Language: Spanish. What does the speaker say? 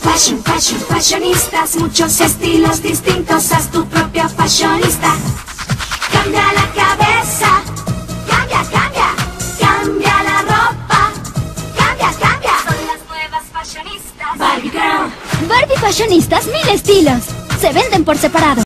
Fashionistas, muchos estilos distintos, haz tu propio fashionista. Cambia la cabeza, cambia la ropa, cambia. Son las nuevas fashionistas. Barbie Girl. Barbie Fashionistas, 1000 estilos. Se venden por separado.